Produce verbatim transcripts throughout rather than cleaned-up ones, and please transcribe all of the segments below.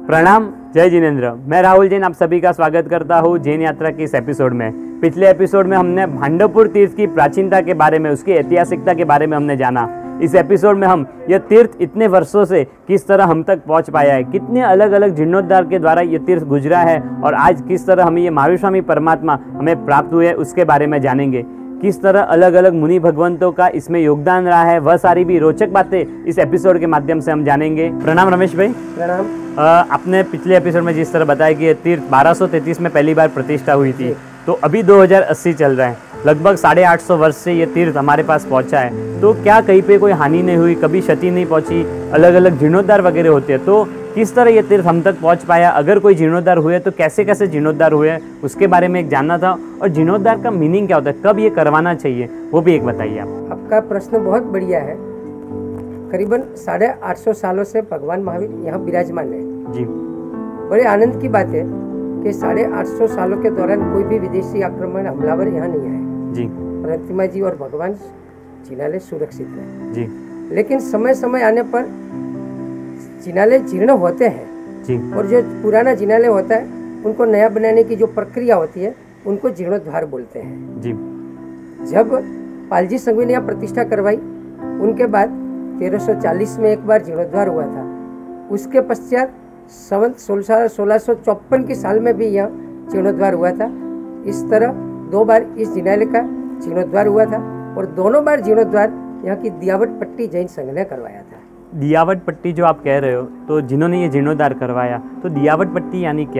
प्रणाम, जय जिनेंद्र। मैं राहुल जैन आप सभी का स्वागत करता हूँ जैन यात्रा के इस एपिसोड में। पिछले एपिसोड में हमने भांडवपुर तीर्थ की प्राचीनता के बारे में, उसकी ऐतिहासिकता के बारे में हमने जाना। इस एपिसोड में हम यह तीर्थ इतने वर्षों से किस तरह हम तक पहुंच पाया है, कितने अलग अलग जीर्णोद्धार के द्वारा ये तीर्थ गुजरा है और आज किस तरह हमें ये महावीर स्वामी परमात्मा हमें प्राप्त हुए, उसके बारे में जानेंगे। किस तरह अलग अलग मुनि भगवंतों का इसमें योगदान रहा है, वह सारी भी रोचक बातें इस एपिसोड के माध्यम से हम जानेंगे। प्रणाम रमेश भाई। प्रणाम। आपने पिछले एपिसोड में जिस तरह बताया कि ये तीर्थ बारह सौ तैंतीस में पहली बार प्रतिष्ठा हुई थी, तो अभी दो हज़ार अस्सी चल रहा है, लगभग साढ़े आठ सौ वर्ष से ये तीर्थ हमारे पास पहुंचा है। तो क्या कहीं पे कोई हानि नहीं हुई, कभी क्षति नहीं पहुंची, अलग अलग जीर्णोद्धार वगैरह होते हैं, तो किस तरह ये तीर्थ हम तक पहुंच पाया? अगर कोई जीर्णोद्धार हुए तो कैसे कैसे जीर्णोद्धार हुए, उसके बारे में एक जानना था। और जीर्णोद्धार का मीनिंग क्या होता है, कब ये करवाना चाहिए, वो भी एक बताइए आप। आपका प्रश्न बहुत बढ़िया है। करीबन साढ़े आठ सौ सालों से भगवान महावीर यहाँ विराजमान है जी। बड़े आनंद की बात है कि साढ़े आठ सौ सालों के दौरान कोई भी विदेशी आक्रमण हमलावर यहाँ नहीं आए जी। प्रतिमा जी और भगवान जिनालय सुरक्षित है जी। लेकिन समय समय आने पर जिनालय जीर्ण होते हैं जी। और जो पुराना जिनालय होता है उनको नया बनाने की जो प्रक्रिया होती है उनको जीर्णोद्धार बोलते हैं जी। जब पालजी संघवी ने यहाँ प्रतिष्ठा करवाई, उनके बाद तेरह सौ चालीस में एक बार जीर्णोद्धार हुआ था। उसके पश्चात संवत सोलह सोलह सौ चौपन की साल में भी यहाँ जीर्णोद्धार हुआ था। इस तरह दो बार इस जिनालय का जीर्णोद्धार हुआ था और दोनों बार जीर्णोद्धार यहाँ की दियावट पट्टी जैन संघ ने करवाया था। दियावट पट्टी जो आप कह रहे हो, तो जिन्होंने ये जीर्णोद्धार करवाया, तो दियावट पट्टी यानी क्या?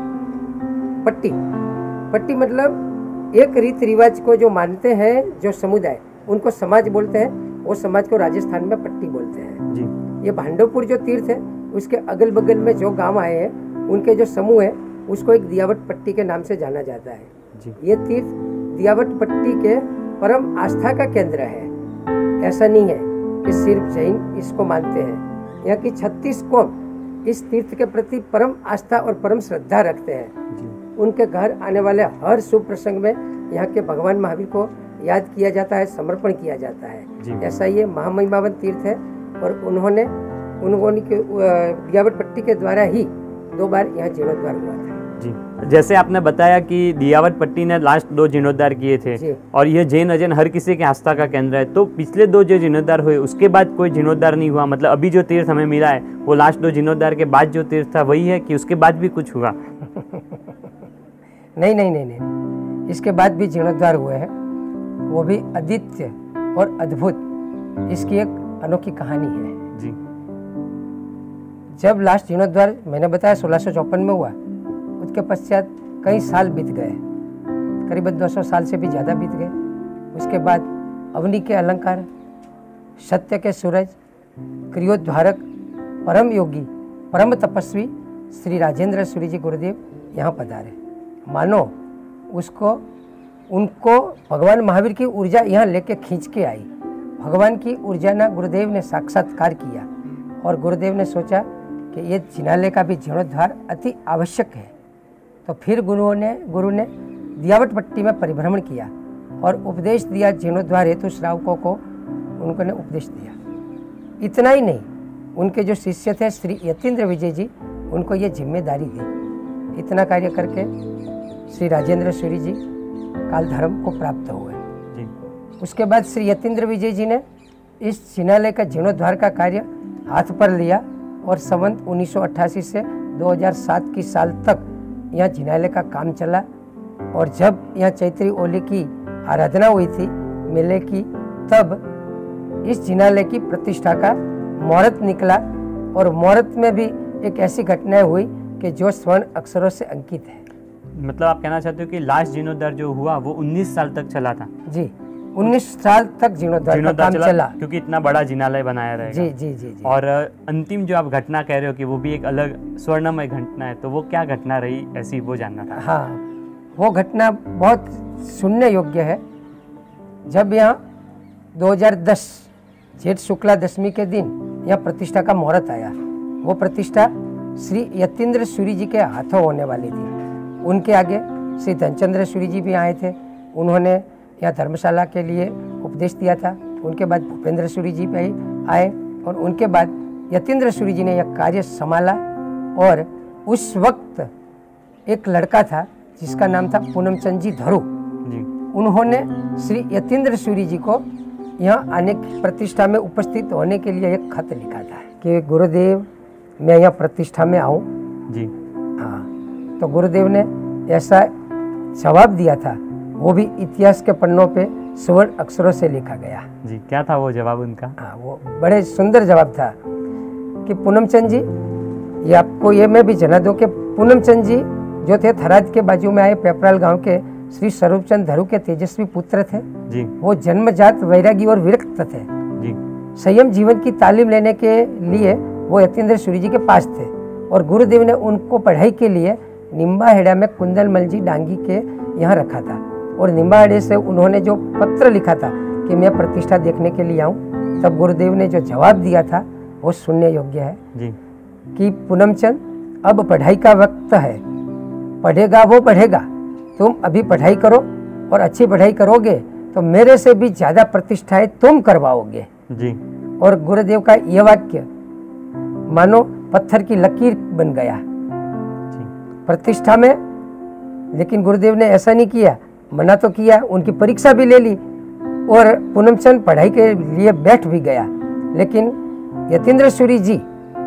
पट्टी पट्टी मतलब एक रीति रिवाज को जो मानते हैं जो समुदाय, उनको समाज बोलते हैं। वो समाज को राजस्थान में पट्टी बोलते हैं जी। ये भांडवपुर जो तीर्थ है उसके अगल बगल में जो गांव आए हैं उनके जो समूह है उसको एक दियावट पट्टी के नाम से जाना जाता है जी। ये तीर्थ दियावट पट्टी के परम आस्था का केंद्र है। ऐसा नहीं है कि सिर्फ जैन इसको मानते हैं। यहाँ की छत्तीस कौम इस तीर्थ के प्रति परम आस्था और परम श्रद्धा रखते हैं जी। उनके घर आने वाले हर शुभ प्रसंग में यहाँ के भगवान महावीर को याद किया जाता है, समर्पण किया जाता है। ऐसा ये महामहिमावन तीर्थ है और उन्होंने उन्होंने दियावट पट्टी के द्वारा ही दो बार यहाँ जीर्णोद्धार हुआ था जी। जैसे आपने बताया कि दियावट पट्टी ने लास्ट दो जीर्णोद्धार किए थे और ये जैन अजैन हर किसी के आस्था का केंद्र है, तो पिछले दो जो जीर्णोद्धार हुए उसके बाद कोई जीर्णोद्धार नहीं हुआ? मतलब अभी जो तीर्थ हमें मिला है वो लास्ट दो जीर्णोद्धार के बाद जो तीर्थ था वही है कि उसके बाद भी कुछ हुआ? नहीं नहीं नहीं नहीं इसके बाद भी जीर्णोद्धार हुए हैं, वो भी अद्वितीय और अद्भुत। इसकी एक अनोखी कहानी है जी। जब लास्ट जीर्णोद्धार मैंने बताया सोलह सौ चौपन में हुआ, उसके पश्चात कई साल बीत गए, करीबन दो सौ साल से भी ज़्यादा बीत गए। उसके बाद अवनी के अलंकार, सत्य के सूरज, क्रियोद्धारक, परम योगी, परम तपस्वी श्री राजेंद्र सूरी जी गुरुदेव यहाँ पधारे। मानो उसको उनको भगवान महावीर की ऊर्जा यहाँ लेके खींच के आई। भगवान की ऊर्जा ना गुरुदेव ने साक्षात्कार किया और गुरुदेव ने सोचा कि ये जिनालय का भी जीर्णोद्धार अति आवश्यक है। तो फिर गुरुओं ने गुरु ने दियावट पट्टी में परिभ्रमण किया और उपदेश दिया जीर्णोद्धार हेतु श्रावकों को, उनको ने उपदेश दिया। इतना ही नहीं, उनके जो शिष्य थे श्री यतीन्द्र विजय जी, उनको ये जिम्मेदारी दी। इतना कार्य करके श्री राजेंद्र सूरी जी काल धर्म को प्राप्त हुए जी। उसके बाद श्री यतीन्द्र विजय जी ने इस जिनालय का जीर्णोद्धार का कार्य हाथ पर लिया और संवत उन्नीस सौ अट्ठासी से दो हज़ार सात की साल तक यहाँ जिनालय का काम चला। और जब यहाँ चैत्री ओली की आराधना हुई थी मेले की, तब इस जिनालय की प्रतिष्ठा का मुहूर्त निकला और मुहूर्त में भी एक ऐसी घटनाएं हुई कि जो स्वर्ण अक्षरों से अंकित है। मतलब आप कहना चाहते हो कि लास्ट जीर्णोद्धार जो हुआ वो उन्नीस साल तक चला था जी। उन्नीस साल तक जीर्णोद्धार का काम चला, चला क्योंकि इतना बड़ा जिनालय बनाया रहेगा जी, जी जी जी। और अंतिम जो आप घटना कह रहे हो कि वो भी एक अलग स्वर्णमय घटना है, तो वो क्या घटना रही ऐसी, वो जानना था। हाँ, वो घटना बहुत सुनने योग्य है। जब यहाँ दो हज़ार दस जेठ शुक्ला दशमी के दिन यहाँ प्रतिष्ठा का मुहूर्त आया, वो प्रतिष्ठा श्री यतीन्द्र सूरी जी के हाथों होने वाली थी। उनके आगे श्री धनचंद्र सूरी जी भी आए थे, उन्होंने यहाँ धर्मशाला के लिए उपदेश दिया था। उनके बाद भूपेंद्र सूरी जी भी आए और उनके बाद यतीन्द्र सूरी जी ने यह कार्य संभाला और उस वक्त एक लड़का था जिसका नाम था पूनमचंद जी धरू। उन्होंने श्री यतीन्द्र सूरी जी को यहाँ आने की प्रतिष्ठा में उपस्थित होने के लिए एक खत लिखा था कि गुरुदेव मैं यहाँ प्रतिष्ठा में आऊँ जी। हाँ, तो गुरुदेव ने ऐसा जवाब दिया था, वो भी इतिहास के पन्नों पे स्वर्ण अक्षरों से लिखा गया जी। क्या था वो जवाब उनका? हाँ, वो बड़े सुंदर जवाब था कि पूनमचंद जी, ये आपको ये मैं भी जना दूं कि पूनमचंद जी जो थे थराद के बाजू में आए पेपराल गांव के श्री स्वरूपचंद धरू के तेजस्वी पुत्र थे जी। वो जन्मजात वैरागी और विरक्त थे जी। संयम जीवन की तालीम लेने के लिए वो यतीन्द्र सूरी जी के पास थे और गुरुदेव ने उनको पढ़ाई के लिए निम्बाहेड़ा में कुंदनमल जी डांगी के यहाँ रखा था और निम्बाहेड़े से उन्होंने जो पत्र लिखा था कि मैं प्रतिष्ठा देखने के लिए आऊँ, तब गुरुदेव ने जो जवाब दिया था वो सुनने योग्य है जी। कि पूनमचंद अब पढ़ाई का वक्त है, पढ़ेगा वो बढ़ेगा, तुम अभी पढ़ाई करो और अच्छी पढ़ाई करोगे तो मेरे से भी ज्यादा प्रतिष्ठाएं तुम करवाओगे जी। और गुरुदेव का यह वाक्य मानो पत्थर की लकीर बन गया प्रतिष्ठा में। लेकिन गुरुदेव ने ऐसा नहीं किया, मना तो किया, उनकी परीक्षा भी ले ली और पूनमचंद पढ़ाई के लिए बैठ भी गया। लेकिन यतीन्द्र सूरी जी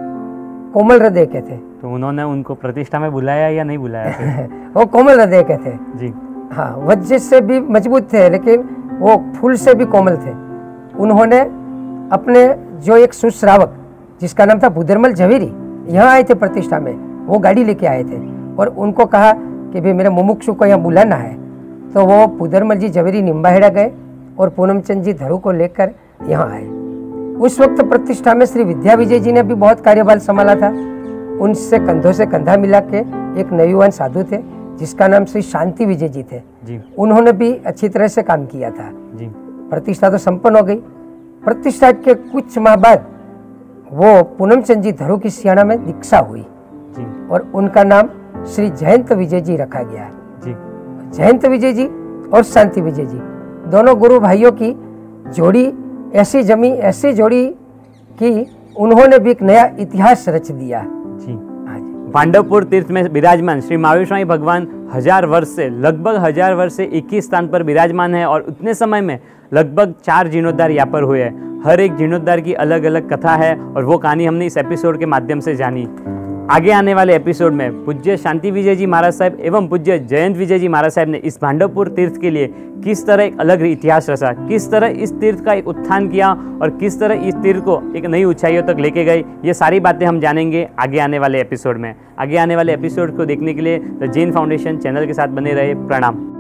कोमल हृदय के थे, तो उन्होंने उनको प्रतिष्ठा में बुलाया या नहीं बुलाया? वो कोमल हृदय के थे जी। हाँ, वज्र से भी मजबूत थे लेकिन वो फूल से भी कोमल थे। उन्होंने अपने जो एक सुश्रावक जिसका नाम था भूदरमल झवेरी यहाँ आए थे प्रतिष्ठा में, वो गाड़ी लेके आए थे और उनको कहा कि भाई मेरे मुमुक्षु को यहाँ बुलाना है। तो वो भूदरमल जी झवेरी निम्बाहेड़ा गए और पूनमचंद जी धरू को लेकर यहाँ आए। उस वक्त प्रतिष्ठा में श्री विद्या विजय जी ने भी बहुत कार्यभार संभाला था। उनसे कंधों से कंधा मिला के एक नवयुवान साधु थे जिसका नाम श्री शांति विजय जी थे जी। उन्होंने भी अच्छी तरह से काम किया था जी। प्रतिष्ठा तो संपन्न हो गई। प्रतिष्ठा के कुछ माह बाद वो पूनमचंद जी धरू की सियाणा में दीक्षा हुई जी। और उनका नाम श्री जयंत विजय जी रखा गया जी। जयंत विजय जी और शांति विजय जी दोनों गुरु भाइयों की जोड़ी ऐसी जमी ऐसी जोड़ी कि उन्होंने भी एक नया इतिहास रच दिया जी। पांडवपुर तीर्थ में विराजमान श्री महावीर स्वामी भगवान हजार वर्ष से लगभग हजार वर्ष से एक ही स्थान पर विराजमान है और उतने समय में लगभग चार जीर्णोद्धार यहाँ पर हुए हैं। हर एक जीर्णोद्धार की अलग अलग कथा है और वो कहानी हमने इस एपिसोड के माध्यम से जानी। आगे आने वाले एपिसोड में पूज्य शांति विजय जी महाराज साहब एवं पूज्य जयंत विजय जी महाराज साहब ने इस भांडवपुर तीर्थ के लिए किस तरह एक अलग इतिहास रचा, किस तरह इस तीर्थ का एक उत्थान किया और किस तरह इस तीर्थ को एक नई ऊंचाइयों तक लेके गए, ये सारी बातें हम जानेंगे आगे आने वाले एपिसोड में। आगे आने वाले एपिसोड को देखने के लिए द जैन फाउंडेशन चैनल के साथ बने रहे। प्रणाम।